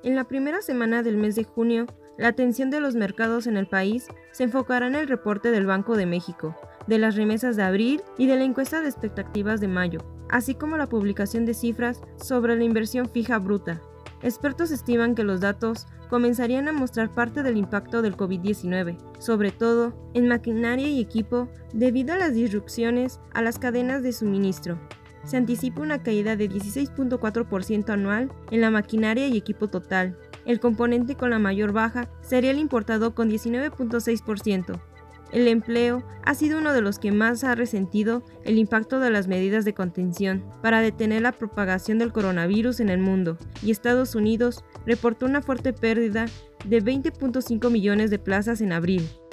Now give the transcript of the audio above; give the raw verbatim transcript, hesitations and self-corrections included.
En la primera semana del mes de junio, la atención de los mercados en el país se enfocará en el reporte del Banco de México, de las remesas de abril y de la encuesta de expectativas de mayo, así como la publicación de cifras sobre la inversión fija bruta. Expertos estiman que los datos comenzarían a mostrar parte del impacto del COVID diecinueve, sobre todo en maquinaria y equipo debido a las disrupciones a las cadenas de suministro. Se anticipa una caída de dieciséis punto cuatro por ciento anual en la maquinaria y equipo total. El componente con la mayor baja sería el importado con diecinueve punto seis por ciento. El empleo ha sido uno de los que más ha resentido el impacto de las medidas de contención para detener la propagación del coronavirus en el mundo, y Estados Unidos reportó una fuerte pérdida de veinte punto cinco millones de plazas en abril.